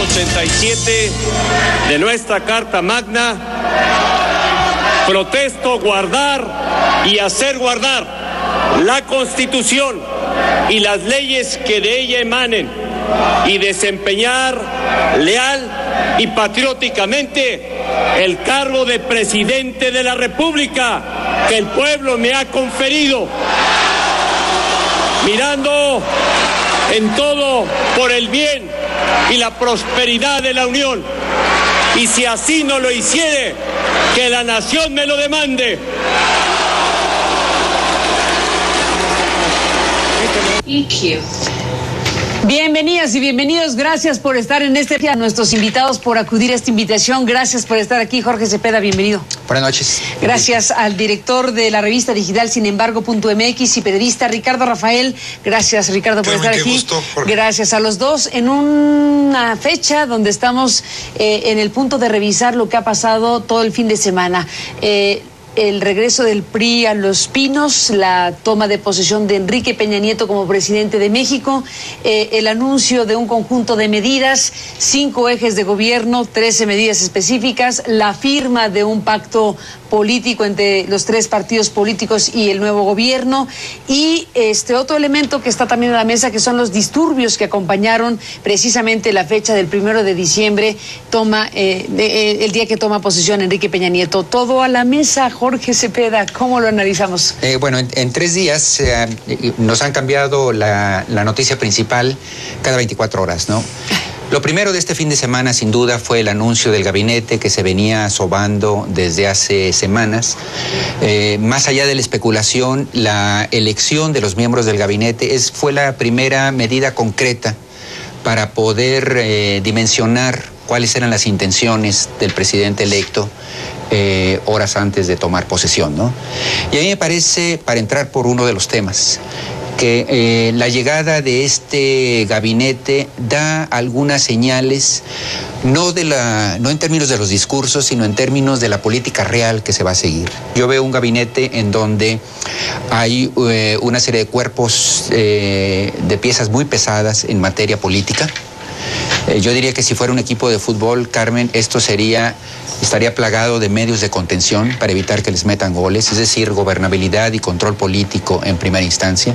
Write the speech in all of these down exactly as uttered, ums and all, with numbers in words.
ochenta y siete de nuestra Carta Magna, protesto guardar y hacer guardar la Constitución y las leyes que de ella emanen y desempeñar leal y patrióticamente el cargo de presidente de la República que el pueblo me ha conferido, mirando en todo por el bien y la prosperidad de la Unión. Y si así no lo hiciere, que la nación me lo demande. Thank you. Bienvenidas y bienvenidos, gracias por estar en este día, a nuestros invitados por acudir a esta invitación, gracias por estar aquí. Jorge Cepeda, bienvenido. Buenas noches. Gracias al director de la revista digital sin embargo punto m x y periodista Ricardo Rafael, gracias Ricardo por estar aquí. Gusto, gracias a los dos en una fecha donde estamos eh, en el punto de revisar lo que ha pasado todo el fin de semana. Eh, El regreso del P R I a Los Pinos, la toma de posesión de Enrique Peña Nieto como presidente de México, eh, el anuncio de un conjunto de medidas, cinco ejes de gobierno, trece medidas específicas, la firma de un pacto político entre los tres partidos políticos y el nuevo gobierno, y este otro elemento que está también en la mesa, que son los disturbios que acompañaron precisamente la fecha del primero de diciembre, toma eh, de, eh, el día que toma posesión Enrique Peña Nieto. Todo a la mesa. Jorge Cepeda, ¿cómo lo analizamos? Eh, bueno, en, en tres días eh, nos han cambiado la, la noticia principal cada veinticuatro horas, ¿no? Lo primero de este fin de semana, sin duda, fue el anuncio del gabinete que se venía sobando desde hace semanas. Eh, más allá de la especulación, la elección de los miembros del gabinete es, fue la primera medida concreta para poder eh, dimensionar cuáles eran las intenciones del presidente electo eh, horas antes de tomar posesión, ¿no? Y a mí me parece, para entrar por uno de los temas, que eh, la llegada de este gabinete da algunas señales, no, de la, no en términos de los discursos, sino en términos de la política real que se va a seguir. Yo veo un gabinete en donde hay eh, una serie de cuerpos eh, de piezas muy pesadas en materia política. Eh, yo diría que si fuera un equipo de fútbol, Carmen, esto sería, estaría plagado de medios de contención para evitar que les metan goles, es decir, gobernabilidad y control político en primera instancia.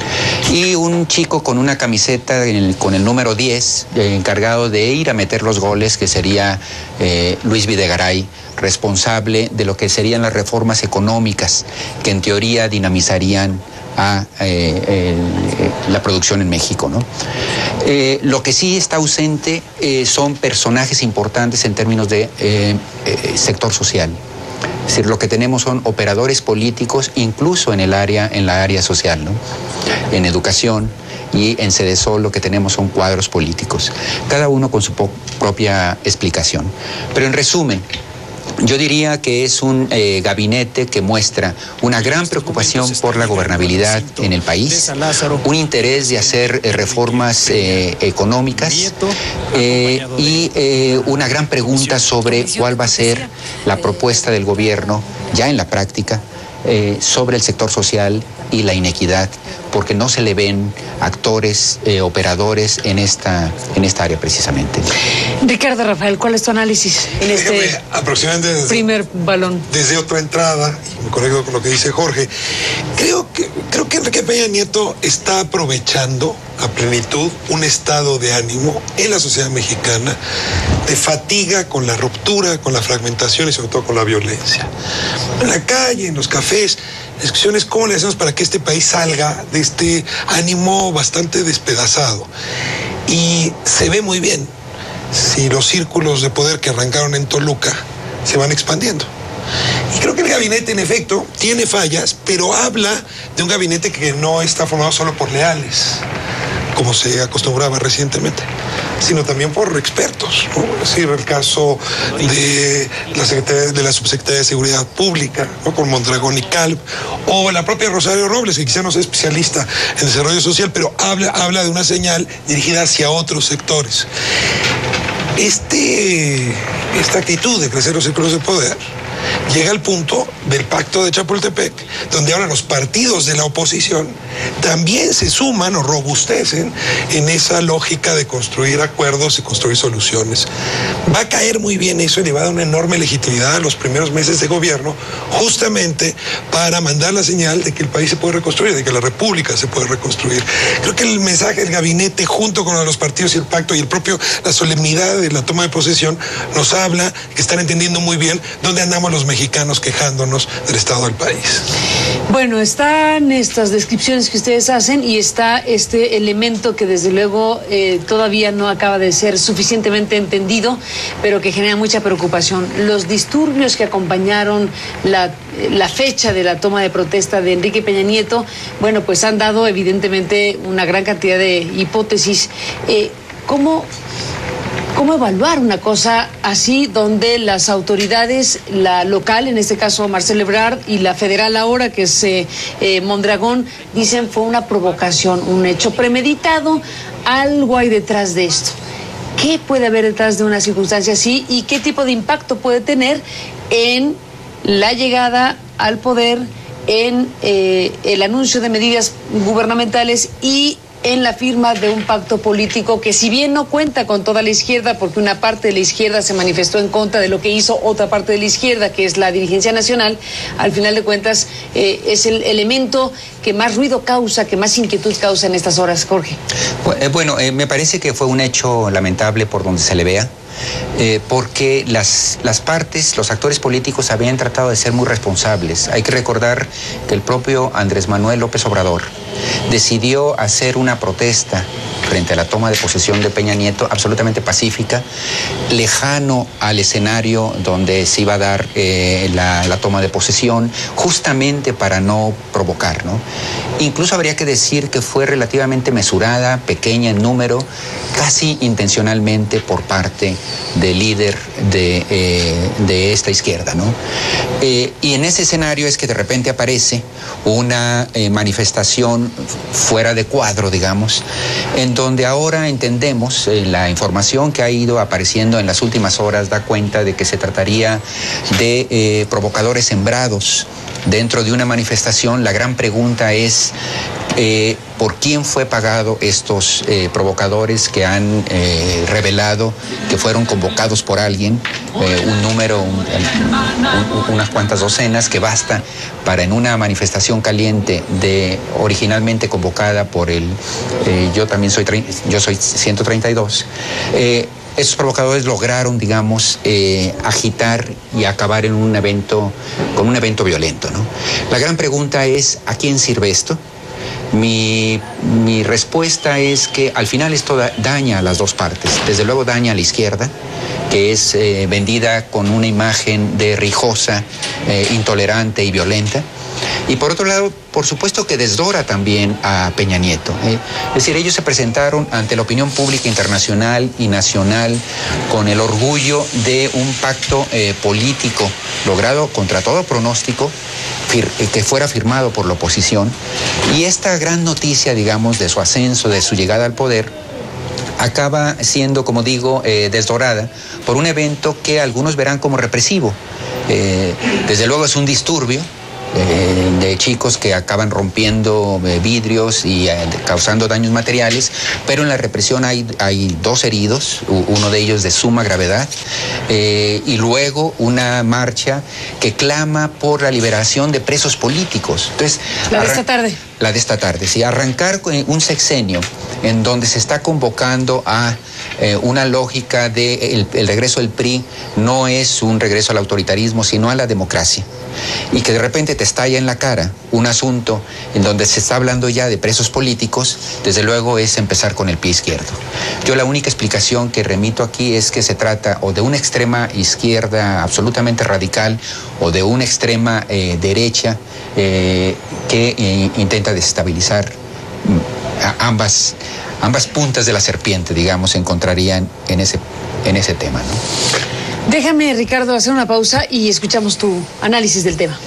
Y un chico con una camiseta en el, con el número diez, eh, encargado de ir a meter los goles, que sería eh, Luis Videgaray, responsable de lo que serían las reformas económicas que en teoría dinamizarían a eh, el, la producción en México, ¿no? Eh, lo que sí está ausente eh, son personajes importantes en términos de eh, eh, sector social. Es decir, lo que tenemos son operadores políticos, incluso en el área, en la área social, ¿no? En educación y en Sedesol lo que tenemos son cuadros políticos, cada uno con su propia explicación. Pero en resumen, yo diría que es un eh, gabinete que muestra una gran preocupación por la gobernabilidad en el país, un interés de hacer eh, reformas eh, económicas eh, y eh, una gran pregunta sobre cuál va a ser la propuesta del gobierno ya en la práctica eh, sobre el sector social y la inequidad, porque no se le ven actores, eh, operadores en esta, en esta área precisamente. Ricardo Rafael, ¿cuál es tu análisis en este Déjame, aproximadamente desde, primer balón? Desde otra entrada, y me conecto con lo que dice Jorge, creo que, creo que Enrique Peña Nieto está aprovechando a plenitud un estado de ánimo en la sociedad mexicana de fatiga con la ruptura, con la fragmentación y sobre todo con la violencia. En la calle, en los cafés, la discusión es cómo le hacemos para que este país salga de este ánimo bastante despedazado. Y se ve muy bien si los círculos de poder que arrancaron en Toluca se van expandiendo. Y creo que el gabinete, en efecto, tiene fallas, pero habla de un gabinete que no está formado solo por leales, como se acostumbraba recientemente, sino también por expertos, ¿no? Es decir, el caso de la, Secretaría, de la Subsecretaría de Seguridad Pública, ¿no? Con Mondragón y Calv, o la propia Rosario Robles, que quizá no sea especialista en desarrollo social, pero habla, habla de una señal dirigida hacia otros sectores. Este, esta actitud de crecer los círculos de poder llega al punto del pacto de Chapultepec, donde ahora los partidos de la oposición también se suman o robustecen en esa lógica de construir acuerdos y construir soluciones. Va a caer muy bien eso y le va a dar una enorme legitimidad a los primeros meses de gobierno, justamente para mandar la señal de que el país se puede reconstruir, de que la República se puede reconstruir. Creo que el mensaje del gabinete, junto con los partidos y el pacto y el propio, la solemnidad de la toma de posesión, nos habla que están entendiendo muy bien dónde andamos los mexicanos quejándonos del estado del país. Bueno, están estas descripciones que ustedes hacen y está este elemento que desde luego eh, todavía no acaba de ser suficientemente entendido, pero que genera mucha preocupación. Los disturbios que acompañaron la, la fecha de la toma de protesta de Enrique Peña Nieto, bueno, pues han dado evidentemente una gran cantidad de hipótesis. Eh, ¿cómo, ¿Cómo evaluar una cosa así donde las autoridades, la local, en este caso Marcelo Ebrard, y la federal ahora, que es eh, eh, Mondragón, dicen fue una provocación, un hecho premeditado, algo hay detrás de esto? ¿Qué puede haber detrás de una circunstancia así y qué tipo de impacto puede tener en la llegada al poder, en eh, el anuncio de medidas gubernamentales y en la firma de un pacto político que, si bien no cuenta con toda la izquierda, porque una parte de la izquierda se manifestó en contra de lo que hizo otra parte de la izquierda, que es la dirigencia nacional, al final de cuentas eh, es el elemento que más ruido causa, que más inquietud causa en estas horas, Jorge? Bueno, eh, me parece que fue un hecho lamentable por donde se le vea. Eh, porque las, las partes, los actores políticos habían tratado de ser muy responsables. Hay que recordar que el propio Andrés Manuel López Obrador decidió hacer una protesta frente a la toma de posesión de Peña Nieto absolutamente pacífica, lejano al escenario donde se iba a dar eh, la, la toma de posesión, justamente para no provocar, ¿no? Incluso habría que decir que fue relativamente mesurada, pequeña en número, casi intencionalmente por parte del líder de, eh, de esta izquierda, ¿no? Eh, y en ese escenario es que de repente aparece una eh, manifestación fuera de cuadro, digamos, en donde ahora entendemos, eh, la información que ha ido apareciendo en las últimas horas da cuenta de que se trataría de eh, provocadores sembrados dentro de una manifestación. La gran pregunta es eh, ¿por quién fue pagado estos eh, provocadores que han eh, revelado que fueron convocados por alguien, eh, un número, un, un, unas cuantas docenas que basta para, en una manifestación caliente de originalmente convocada por el, eh, yo también soy, yo soy ciento treinta y dos, eh, esos provocadores lograron, digamos, eh, agitar y acabar en un evento, con un evento violento, ¿no? La gran pregunta es, ¿a quién sirve esto? Mi, mi respuesta es que al final esto da, daña a las dos partes. Desde luego daña a la izquierda, que es eh, vendida con una imagen de rijosa, eh, intolerante y violenta. Y por otro lado, por supuesto que desdora también a Peña Nieto. ¿eh? Es decir, ellos se presentaron ante la opinión pública internacional y nacional con el orgullo de un pacto eh, político logrado contra todo pronóstico, que fuera firmado por la oposición. Y esta gran noticia, digamos, de su ascenso, de su llegada al poder, acaba siendo, como digo, eh, desdorada por un evento que algunos verán como represivo. Eh, desde luego es un disturbio Eh, de chicos que acaban rompiendo eh, vidrios y eh, causando daños materiales, pero en la represión hay, hay dos heridos, uno de ellos de suma gravedad, eh, y luego una marcha que clama por la liberación de presos políticos. Entonces, la de esta tarde. La de esta tarde, sí. Arrancar con un sexenio en donde se está convocando a eh, una lógica de el, el regreso del P R I no es un regreso al autoritarismo, sino a la democracia. Y que de repente te estalla en la cara un asunto en donde se está hablando ya de presos políticos, desde luego es empezar con el pie izquierdo. Yo la única explicación que remito aquí es que se trata o de una extrema izquierda absolutamente radical o de una extrema eh, derecha eh, que eh, intenta desestabilizar a ambas, ambas puntas de la serpiente, digamos, se encontrarían en ese, en ese tema, ¿no? Déjame, Ricardo, hacer una pausa y escuchamos tu análisis del tema.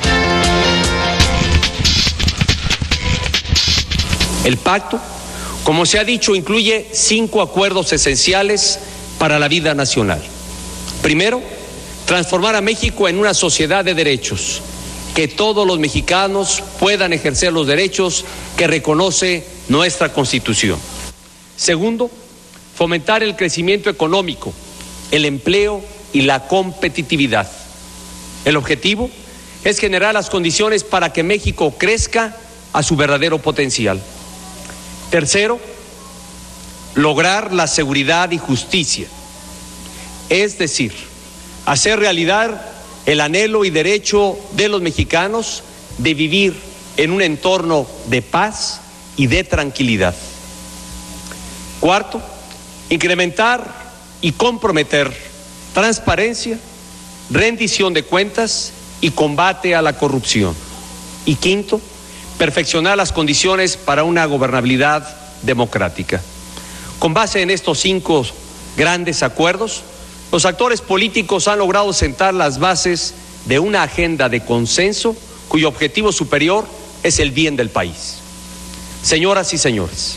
El pacto, como se ha dicho, incluye cinco acuerdos esenciales para la vida nacional. Primero, transformar a México en una sociedad de derechos, que todos los mexicanos puedan ejercer los derechos que reconoce nuestra Constitución. Segundo, fomentar el crecimiento económico, el empleo y la competitividad. El objetivo es generar las condiciones para que México crezca a su verdadero potencial. Tercero, lograr la seguridad y justicia, es decir, hacer realidad el anhelo y derecho de los mexicanos de vivir en un entorno de paz y de tranquilidad. Cuarto, incrementar y comprometer transparencia, rendición de cuentas y combate a la corrupción. Y quinto, perfeccionar las condiciones para una gobernabilidad democrática. Con base en estos cinco grandes acuerdos, los actores políticos han logrado sentar las bases de una agenda de consenso cuyo objetivo superior es el bien del país. Señoras y señores.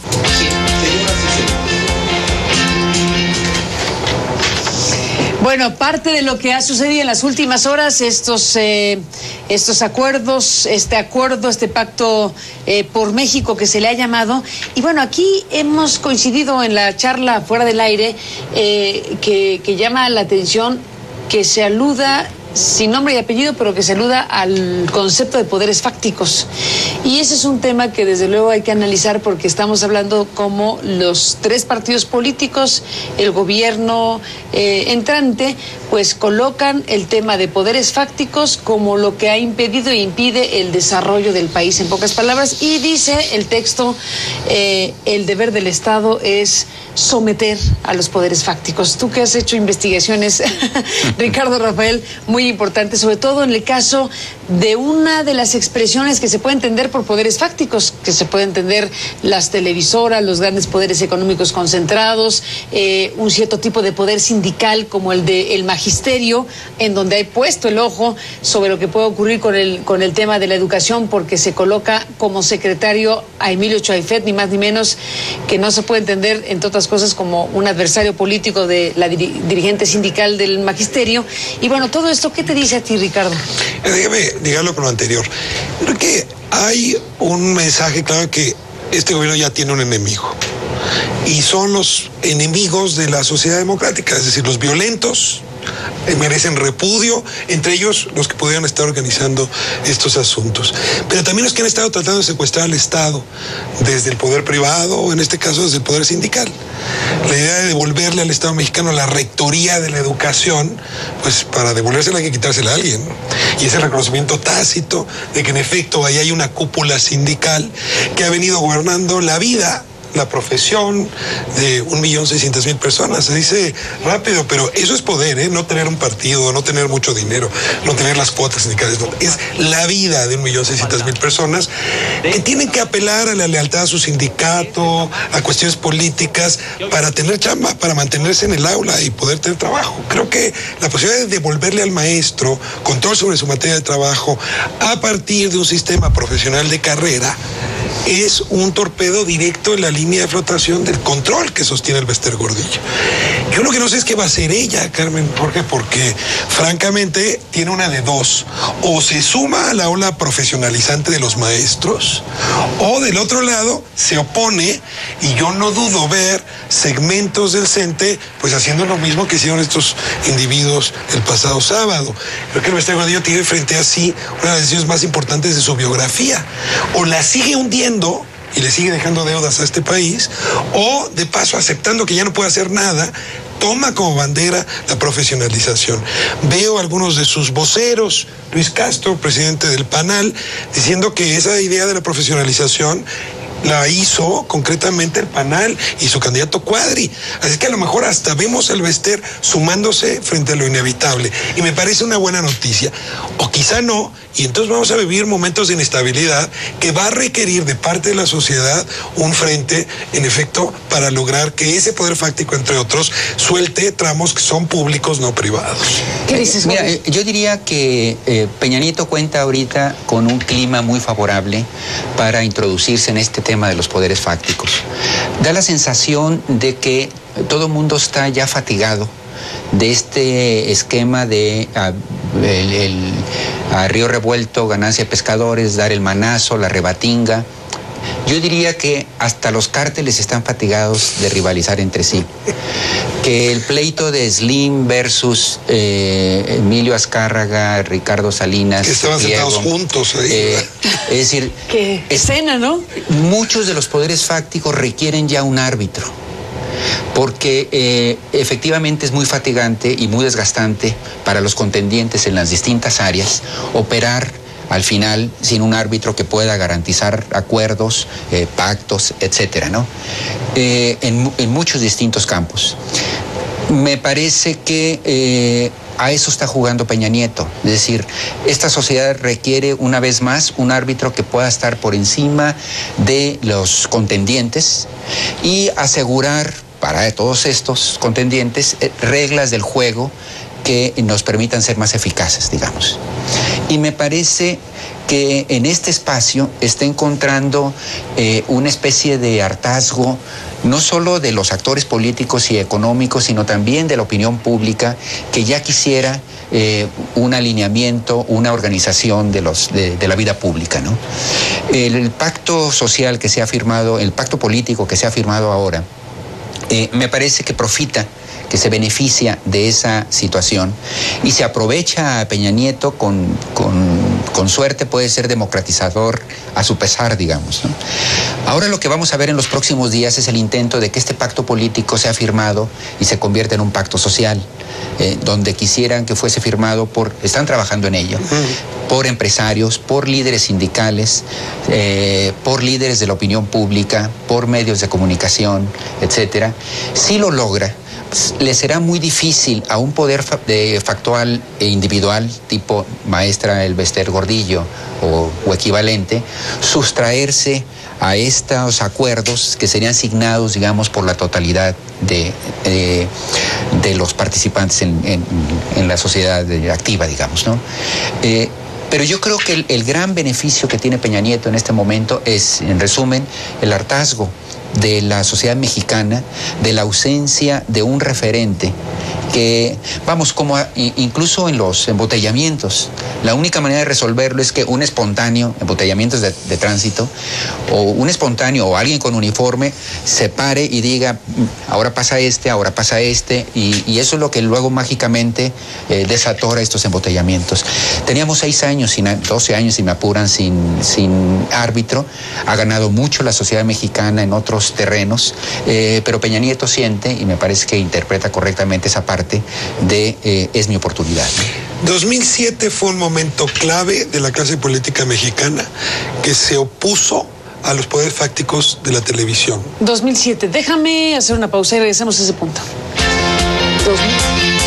Bueno, parte de lo que ha sucedido en las últimas horas, estos, eh, estos acuerdos, este acuerdo, este pacto eh, por México que se le ha llamado. Y bueno, aquí hemos coincidido en la charla fuera del aire eh, que, que llama la atención que se aluda, sin nombre y apellido, pero que se aluda al concepto de poderes fácticos. Y ese es un tema que desde luego hay que analizar porque estamos hablando como los tres partidos políticos, el gobierno eh, entrante, pues colocan el tema de poderes fácticos como lo que ha impedido e impide el desarrollo del país, en pocas palabras. Y dice el texto, eh, el deber del Estado es someter a los poderes fácticos. Tú que has hecho investigaciones, Ricardo Rafael, muy importante, sobre todo en el caso de una de las expresiones que se puede entender por poderes fácticos, que se puede entender las televisoras, los grandes poderes económicos concentrados, eh, un cierto tipo de poder sindical como el del magisterio, en donde hay puesto el ojo sobre lo que puede ocurrir con el, con el tema de la educación, porque se coloca como secretario a Emilio Chaifet, ni más ni menos, que no se puede entender, entre otras cosas, como un adversario político de la dir dirigente sindical del magisterio. Y bueno, todo esto, ¿qué te dice a ti, Ricardo? Eh, déjame digarlo con lo anterior. Creo que hay un mensaje claro que este gobierno ya tiene un enemigo. Y son los enemigos de la sociedad democrática, es decir, los violentos eh, merecen repudio, entre ellos los que pudieran estar organizando estos asuntos. Pero también los que han estado tratando de secuestrar al Estado desde el poder privado, o en este caso desde el poder sindical. La idea de devolverle al Estado mexicano la rectoría de la educación, pues para devolvérsela hay que quitársela a alguien, ¿no? Y ese reconocimiento tácito de que en efecto ahí hay una cúpula sindical que ha venido gobernando la vida, la profesión de un millón seiscientas mil personas. Se dice rápido, pero eso es poder, ¿eh? No tener un partido, no tener mucho dinero, no tener las cuotas sindicales. No. Es la vida de un millón seiscientas mil personas que tienen que apelar a la lealtad a su sindicato, a cuestiones políticas, para tener chamba, para mantenerse en el aula y poder tener trabajo. Creo que la posibilidad de devolverle al maestro control sobre su materia de trabajo a partir de un sistema profesional de carrera es un torpedo directo en la línea de flotación del control que sostiene el Bester Gordillo. Yo lo que no sé es qué va a hacer ella, Carmen, ¿por qué? Porque francamente tiene una de dos: o se suma a la ola profesionalizante de los maestros, o del otro lado se opone, y yo no dudo ver segmentos del CENTE pues haciendo lo mismo que hicieron estos individuos el pasado sábado. Creo que el Bester Gordillo tiene frente a sí una de las decisiones más importantes de su biografía: o la sigue hundiendo y le sigue dejando deudas a este país, o de paso, aceptando que ya no puede hacer nada, toma como bandera la profesionalización. Veo algunos de sus voceros, Luis Castro, presidente del PANAL, diciendo que esa idea de la profesionalización la hizo concretamente el PANAL y su candidato Cuadri. Así que a lo mejor hasta vemos al Bester sumándose frente a lo inevitable. Y me parece una buena noticia. O quizá no, y entonces vamos a vivir momentos de inestabilidad que va a requerir de parte de la sociedad un frente, en efecto, para lograr que ese poder fáctico, entre otros, suelte tramos que son públicos, no privados. ¿Qué dices, Mira, eh, yo diría que eh, Peña Nieto cuenta ahorita con un clima muy favorable para introducirse en este tema de los poderes fácticos. Da la sensación de que todo el mundo está ya fatigado de este esquema de a, el, el, a río revuelto, ganancia de pescadores, dar el manazo, la rebatinga. Yo diría que hasta los cárteles están fatigados de rivalizar entre sí. Que el pleito de Slim versus eh, Emilio Azcárraga, Ricardo Salinas, que estaban Diego, sentados juntos ahí. Eh, es decir, qué escena, ¿no? Muchos de los poderes fácticos requieren ya un árbitro, porque eh, efectivamente es muy fatigante y muy desgastante para los contendientes en las distintas áreas operar al final sin un árbitro que pueda garantizar acuerdos, eh, pactos, etcétera, ¿no? Eh, en, en muchos distintos campos. Me parece que eh, a eso está jugando Peña Nieto. Es decir, esta sociedad requiere una vez más un árbitro que pueda estar por encima de los contendientes y asegurar para todos estos contendientes eh, reglas del juego que nos permitan ser más eficaces, digamos. Y me parece que en este espacio está encontrando eh, una especie de hartazgo, no solo de los actores políticos y económicos, sino también de la opinión pública, que ya quisiera eh, un alineamiento, una organización de, los, de, de la vida pública, ¿no? El, el pacto social que se ha firmado, el pacto político que se ha firmado ahora, eh, me parece que profita, que se beneficia de esa situación y se aprovecha a Peña Nieto con, con, con suerte, puede ser democratizador a su pesar, digamos, ¿no? Ahora lo que vamos a ver en los próximos días es el intento de que este pacto político sea firmado y se convierta en un pacto social, eh, donde quisieran que fuese firmado por, están trabajando en ello, por empresarios, por líderes sindicales, eh, por líderes de la opinión pública, por medios de comunicación, etcétera. Si lo logra, le será muy difícil a un poder fa de factual e individual, tipo maestra Elbester Gordillo o, o equivalente, sustraerse a estos acuerdos que serían signados, digamos, por la totalidad de, eh, de los participantes en, en, en la sociedad activa, digamos, ¿no? Eh, Pero yo creo que el, el gran beneficio que tiene Peña Nieto en este momento es, en resumen, el hartazgo de la sociedad mexicana, de la ausencia de un referente que, vamos, como a, incluso en los embotellamientos, la única manera de resolverlo es que un espontáneo, embotellamientos de, de tránsito, o un espontáneo o alguien con uniforme se pare y diga, ahora pasa este, ahora pasa este, y, y eso es lo que luego mágicamente eh, desatora estos embotellamientos. Teníamos seis años, sin, doce años, si me apuran, sin, sin árbitro, ha ganado mucho la sociedad mexicana en otros terrenos, eh, pero Peña Nieto siente, y me parece que interpreta correctamente esa parte de eh, es mi oportunidad. dos mil siete fue un momento clave de la clase política mexicana que se opuso a los poderes fácticos de la televisión. dos mil siete, déjame hacer una pausa y regresamos a ese punto. dos mil...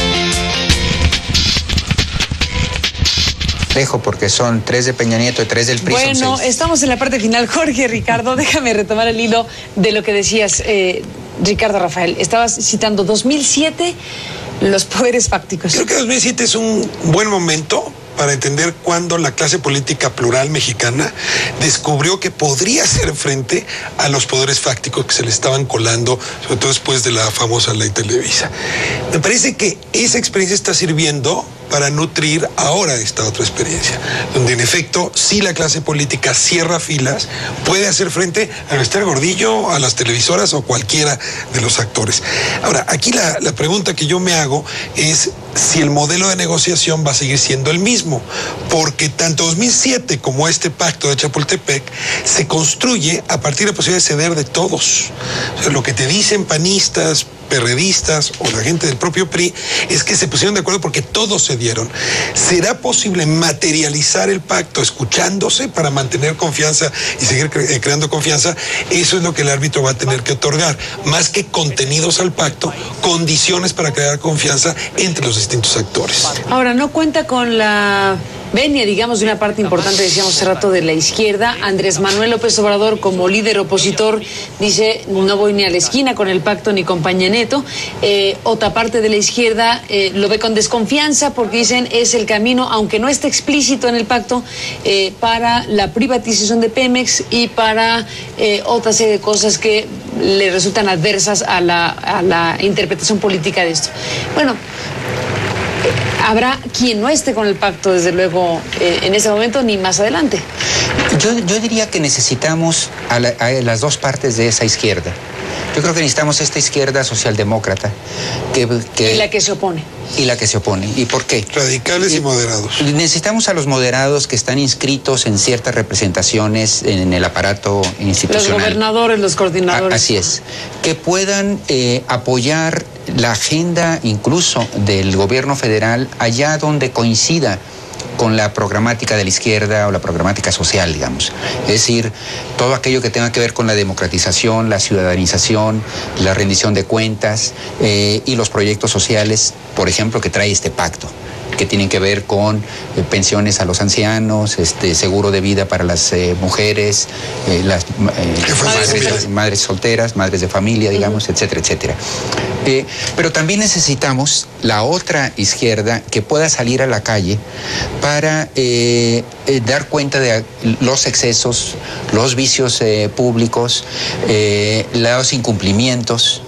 Dejo porque son tres de Peña Nieto y tres del P R I. Bueno, son seis. Estamos en la parte final. Jorge, Ricardo, déjame retomar el hilo de lo que decías, eh, Ricardo Rafael. Estabas citando dos mil siete, los poderes fácticos. Creo que dos mil siete es un buen momento para entender cuándo la clase política plural mexicana descubrió que podría hacer frente a los poderes fácticos que se le estaban colando, sobre todo después de la famosa ley Televisa. Me parece que esa experiencia está sirviendo para nutrir ahora esta otra experiencia, donde en efecto, si la clase política cierra filas, puede hacer frente a Elbester Gordillo, a las televisoras o cualquiera de los actores. Ahora, aquí la, la pregunta que yo me hago es si el modelo de negociación va a seguir siendo el mismo, porque tanto dos mil siete como este pacto de Chapultepec se construye a partir de la posibilidad de ceder de todos. O sea, lo que te dicen panistas, perredistas o la gente del propio P R I es que se pusieron de acuerdo porque todos se dieron. ¿Será posible materializar el pacto escuchándose para mantener confianza y seguir cre creando confianza? Eso es lo que el árbitro va a tener que otorgar. Más que contenidos al pacto, condiciones para crear confianza entre los distintos actores. Ahora, no cuenta con la venia, digamos, de una parte importante, decíamos hace rato, de la izquierda. Andrés Manuel López Obrador, como líder opositor, dice: no voy ni a la esquina con el pacto ni con Peña Nieto. Eh, otra parte de la izquierda eh, lo ve con desconfianza porque dicen es el camino, aunque no esté explícito en el pacto, eh, para la privatización de Pemex y para eh, otra serie de cosas que le resultan adversas a la, a la interpretación política de esto. Bueno, habrá quien no esté con el pacto, desde luego, eh, en ese momento ni más adelante. Yo, yo diría que necesitamos a, la, a las dos partes de esa izquierda. Yo creo que necesitamos esta izquierda socialdemócrata. Que, que, y la que se opone. Y la que se opone. ¿Y por qué? Radicales y, y moderados. Necesitamos a los moderados que están inscritos en ciertas representaciones en el aparato institucional. Los gobernadores, los coordinadores. A, así es. Que puedan eh, apoyar la agenda incluso del gobierno federal allá donde coincida con la programática de la izquierda o la programática social, digamos. Es decir, todo aquello que tenga que ver con la democratización, la ciudadanización, la rendición de cuentas eh, y los proyectos sociales, por ejemplo, que trae este pacto, que tienen que ver con eh, pensiones a los ancianos, este, seguro de vida para las eh, mujeres, eh, las eh, madres, madres solteras, madres de familia, digamos, uh-huh. etcétera, etcétera. Eh, pero también necesitamos la otra izquierda que pueda salir a la calle para eh, eh, dar cuenta de los excesos, los vicios eh, públicos, eh, los incumplimientos,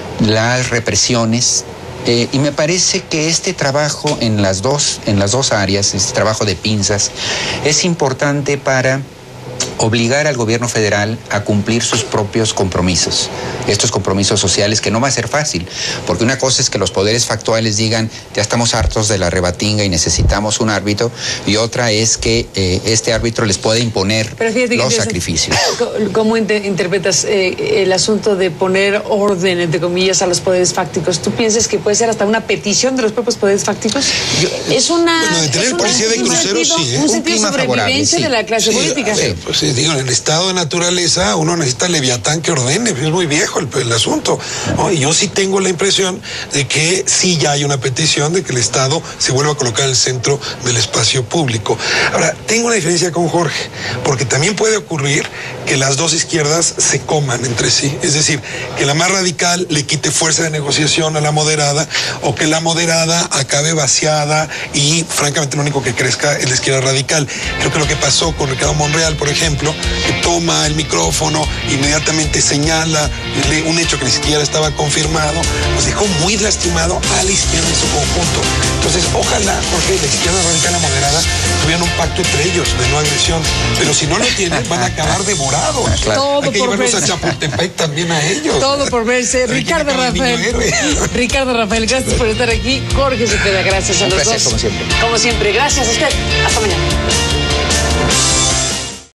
las represiones. Eh, y me parece que este trabajo en las dos, en las dos áreas, este trabajo de pinzas, es importante para obligar al gobierno federal a cumplir sus propios compromisos, estos compromisos sociales, que no va a ser fácil, porque una cosa es que los poderes factuales digan ya estamos hartos de la rebatinga y necesitamos un árbitro, y otra es que eh, este árbitro les pueda imponer los sacrificios. ¿Cómo inter interpretas eh, el asunto de poner orden, entre comillas, a los poderes fácticos? ¿Tú piensas que puede ser hasta una petición de los propios poderes fácticos? Yo, es una... Bueno, de tener policía de cruceros, sí. ¿eh? Un sentido de sobrevivencia sí. de la clase sí, política. Sí, pues sí, digo, en el estado de naturaleza uno necesita Leviatán que ordene, es muy viejo el, el asunto, ¿no? Y yo sí tengo la impresión de que sí ya hay una petición de que el Estado se vuelva a colocar en el centro del espacio público. Ahora, tengo una diferencia con Jorge, porque también puede ocurrir que las dos izquierdas se coman entre sí, es decir, que la más radical le quite fuerza de negociación a la moderada, o que la moderada acabe vaciada y francamente lo único que crezca es la izquierda radical. Creo que lo que pasó con Ricardo Monreal, por ejemplo, que toma el micrófono, inmediatamente señala un hecho que ni siquiera estaba confirmado, pues dejó muy lastimado a la izquierda en su conjunto. Entonces, ojalá, Jorge, la izquierda radical y la moderada tuvieran un pacto entre ellos de no agresión, pero si no lo tienen, van a acabar devorados. Claro. Todo Hay que por llevarlos verse. a Chapultepec también a ellos. Todo por verse. Ricardo Rafael. Ricardo Rafael, gracias por estar aquí. Jorge Cepeda, gracias a los dos. Un placer, como siempre. Como siempre, gracias a usted. Hasta mañana.